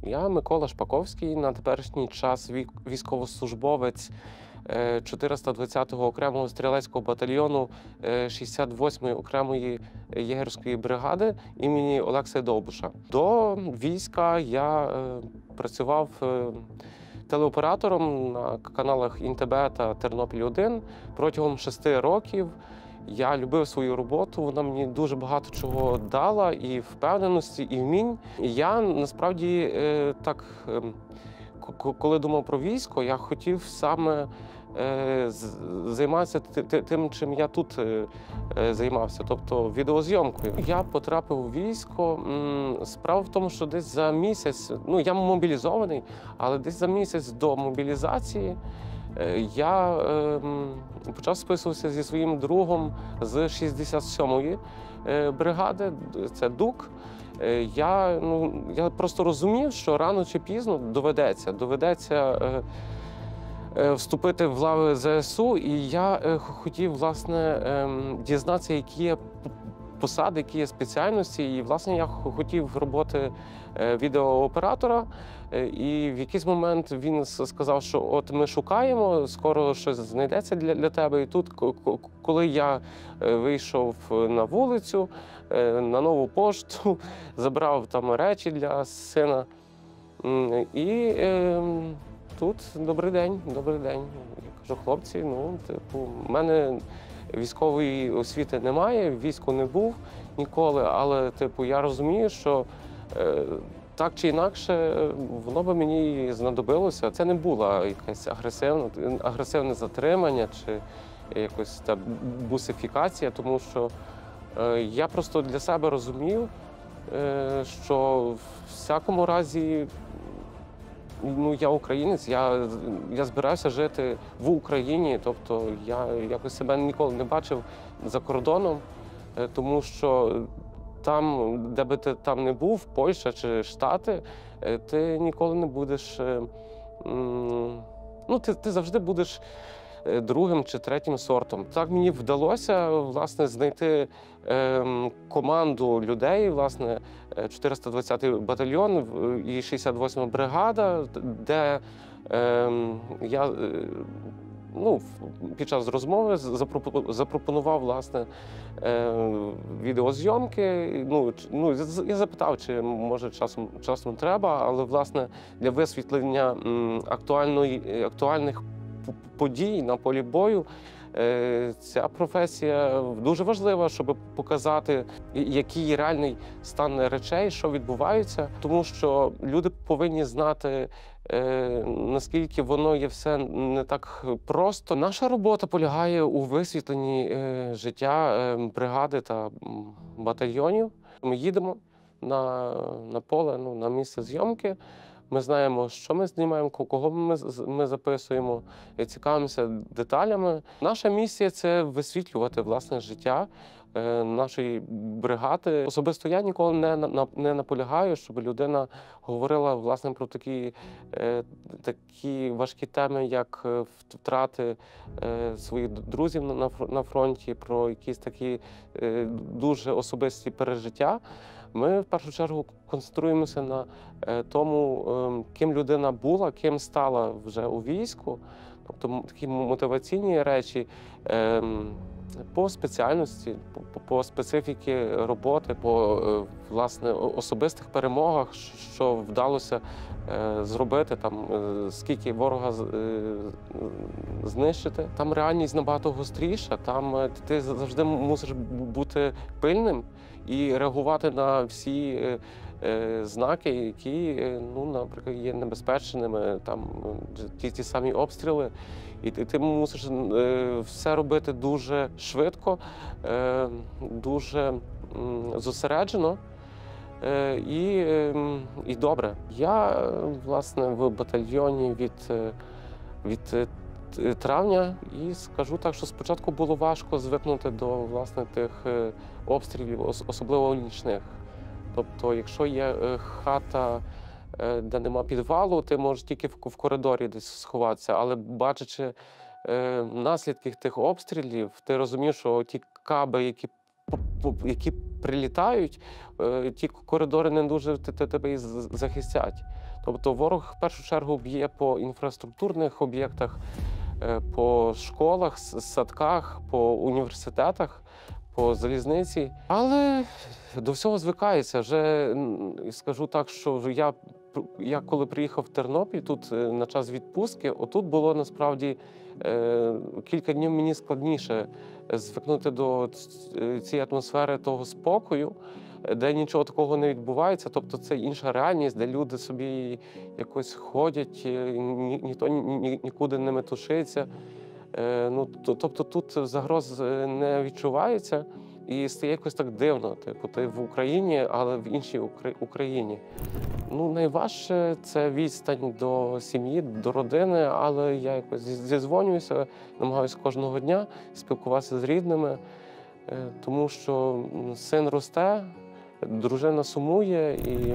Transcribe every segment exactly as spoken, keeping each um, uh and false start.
Я Микола Шпаковський, на теперішній час вік- військовослужбовець е, чотириста двадцятого окремого стрілецького батальйону е, шістдесят восьмої окремої єгерської бригади імені Олекси Довбуша. До війська я е, працював е, телеоператором на каналах ІНТБ та Тернопіль один протягом шести років. Я любив свою роботу, вона мені дуже багато чого дала, і впевненості, і вмінь. І я насправді е, так, е, к- коли думав про військо, я хотів саме е, з- займатися ти- ти- тим, чим я тут е, е, займався, тобто відеозйомкою. Я потрапив у військо. м, Справа в тому, що десь за місяць, ну я мобілізований, але десь за місяць до мобілізації Е, я ем, почав списуватися зі своїм другом з шістдесят сьомої е, бригади, це ДУК. Е, я, ну, я просто розумів, що рано чи пізно доведеться, доведеться е, е, вступити в лави ЗСУ, і я е, хотів, власне, ем, дізнатися, які є п- посади, які є спеціальності. І, власне, я х- хотів роботи е, відеооператора. Е, І в якийсь момент він с- сказав, що от ми шукаємо, скоро щось знайдеться для, для тебе. І тут, ко- ко- коли я е, вийшов на вулицю, е, на нову пошту, забрав там речі для сина. М, І е, тут добрий день, добрий день. Я кажу, хлопці, ну, типу, в мене військової освіти немає, в війську не був ніколи, але типу, я розумію, що е, так чи інакше е, воно би мені знадобилося. Це не було якесь агресивне, агресивне затримання чи якось та бусифікація, тому що е, я просто для себе розумів, е, що в всякому разі ну, я українець, я, я збирався жити в Україні, тобто я якось себе ніколи не бачив за кордоном, е, тому що там, де би ти там не був, Польща чи Штати, е, ти ніколи не будеш. е, м, Ну, ти, ти завжди будеш е, другим чи третім сортом. Так мені вдалося власне знайти ем, команду людей, власне, е, чотириста двадцятий батальйон в- і шістдесят восьма бригада, де ем, я е, ну, в- під час розмови запропо- запропонував власне е, відеозйомки. Ну, ч- ну, з- я запитав, чи може часом часом треба, але власне для висвітлення м, актуальної актуальних п- подій на полі бою. Е, Ця професія дуже важлива, щоб показати, який реальний стан речей, що відбувається, тому що люди повинні знати, е, наскільки воно є все не так просто. Наша робота полягає у висвітленні е, життя е, бригади та м, батальйонів. Ми їдемо на, на поле, ну, на місце зйомки. Ми знаємо, що ми знімаємо, ко- кого ми, з- ми записуємо, і цікавимося деталями. Наша місія це висвітлювати власне життя е, нашої бригади. Особисто я ніколи не, на- на- не наполягаю, щоб людина говорила власне про такі, е, такі важкі теми, як е, втрати е, своїх друзів на, на фр- на фронті, про якісь такі е, дуже особисті пережиття. Ми в першу чергу концентруємося на е, тому, ем, ким людина була, ким стала вже у війську, тобто м- такі мотиваційні речі ем, по спеціальності, по, по- по специфіки роботи, по е, власне о- особистих перемогах, щ- що вдалося е, зробити, там е, скільки ворога з- е, знищити. Там реальність набагато гостріша. Там е, ти завжди мусиш бу- бути пильним і реагувати на всі е, е, знаки, які, е, ну, наприклад, є небезпечними, там е, ті, ті самі обстріли. І ти, ти мусиш е, все робити дуже швидко, е, дуже м, зосереджено. Е, І, ем, і добре. Я, е, власне, в батальйоні від, е, від е, т- травня, і скажу так, що спочатку було важко звикнути до, власне, тих е, обстрілів, ос- особливо нічних. Тобто, якщо є е, хата, е, де нема підвалу, ти можеш тільки в, в коридорі десь сховатися, але бачачи е, наслідки тих обстрілів, ти розумієш, що ті каби, які по- по- які прилітають, е, ті коридори не дуже те- те- тебе і з- захистять. Тобто ворог в першу чергу б'є по інфраструктурних об'єктах, по школах, садках, по університетах, по залізниці. Але до всього звикається. Вже скажу так, що я, я коли приїхав в Тернопіль тут на час відпустки, отут було насправді кілька днів мені складніше звикнути до цієї атмосфери того спокою, де нічого такого не відбувається. Тобто це інша реальність, де люди собі якось ходять, ні, ніхто ні, нікуди не метушиться. Ну, тобто тут загроз не відчувається і стає якось так дивно. Типу, ти в Україні, але в іншій Україні. Ну, найважче – це відстань до сім'ї, до родини, але я якось зізвонююся, намагаюся кожного дня спілкуватися з рідними, тому що син росте, дружина сумує, і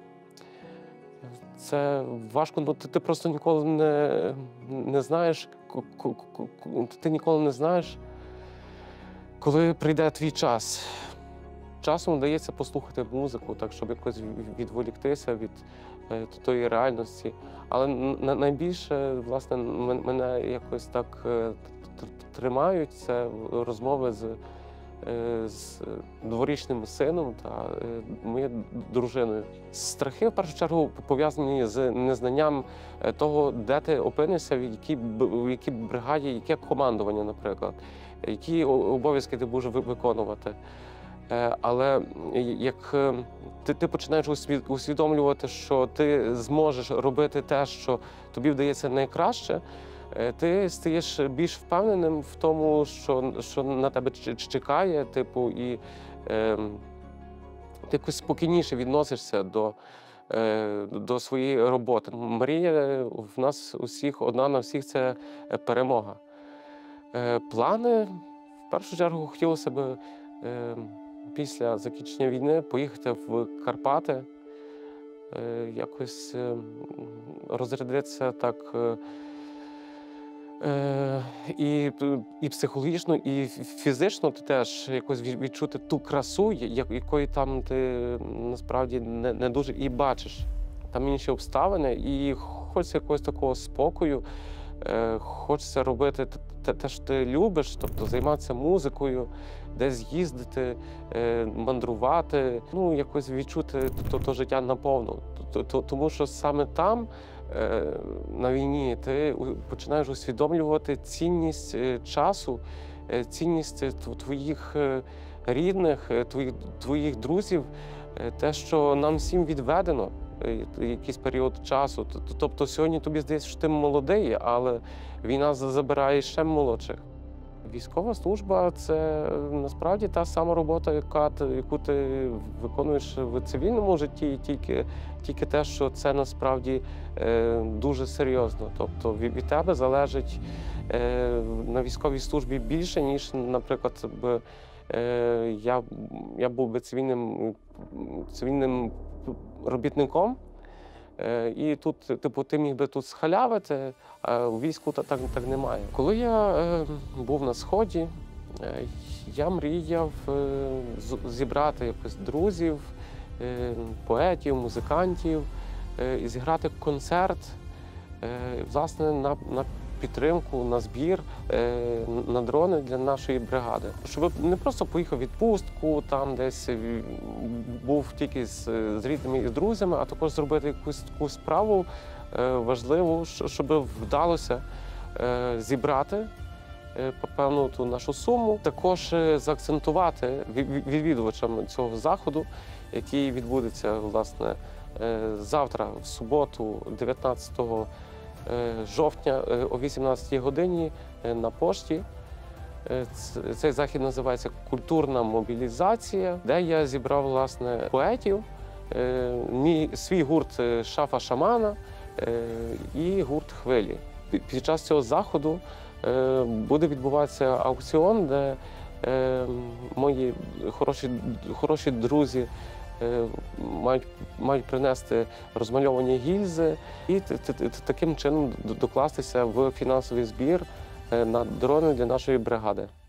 це важко, бо ти, ти просто ніколи не, не знаєш, ти ніколи не знаєш, коли прийде твій час. Часом вдається послухати музику, так, щоб якось відволіктися від е, тої реальності. Але найбільше, власне, мене якось так е, тримають, це розмови з, е, з дворічним сином та е, моєю дружиною. Страхи, в першу чергу, пов'язані з незнанням того, де ти опинишся, в якій, в якій бригаді, яке командування, наприклад, які обов'язки ти будеш виконувати. Але як ти, ти починаєш усвідомлювати, що ти зможеш робити те, що тобі вдається найкраще, ти стаєш більш впевненим в тому, що, що на тебе чекає, типу, і е, ти якось спокійніше відносишся до, е, до своєї роботи. Мрія в нас усіх, одна на всіх – це перемога. Е, плани, в першу чергу, хотілося б е, після закінчення війни поїхати в Карпати, якось розрядитися так і, і психологічно, і фізично ти теж якось відчути ту красу, якої там ти насправді не, не дуже і бачиш. Там інші обставини, і хочеться якогось такого спокою, хочеться робити те, те, що ти любиш, тобто займатися музикою, десь їздити, мандрувати, ну, якось відчути то, то життя наповну. Тому що саме там, на війні, ти починаєш усвідомлювати цінність часу, цінність твоїх рідних, твоїх, твоїх друзів, те, що нам всім відведено якийсь період часу. Тобто сьогодні тобі здається, що ти молодий, але війна забирає ще молодших. Військова служба – це насправді та сама робота, яка, яку ти виконуєш в цивільному житті, тільки, тільки те, що це насправді е, дуже серйозно. Тобто від, від тебе залежить е, на військовій службі більше, ніж, наприклад, б, е, я, я був би цивільним, цивільним робітником. І тут, типу, ти міг би тут схалявити, а у війську так, так немає. Коли я е, був на Сході, е, я мріяв е, зібрати якось друзів, е, поетів, музикантів, е, і зіграти концерт, е, власне, на, на підтримку, на збір, е, на дрони для нашої бригади. Щоб не просто поїхав в відпустку, там десь був тільки з, з рідними і з друзями, а також зробити якусь таку справу е, важливу, щоб вдалося е, зібрати е, певну ту нашу суму. Також е, заакцентувати відвідувачам цього заходу, який відбудеться, власне, е, завтра, в суботу, дев'ятнадцятого жовтня о вісімнадцятій годині на пошті. Цей захід називається «Культурна мобілізація», де я зібрав, власне, поетів, мій свій гурт «Шафа шамана» і гурт «Хвилі». Під час цього заходу буде відбуватися аукціон, де мої хороші, хороші друзі мають, мають принести розмальовані гільзи і таким чином докластися в фінансовий збір на дрони для нашої бригади.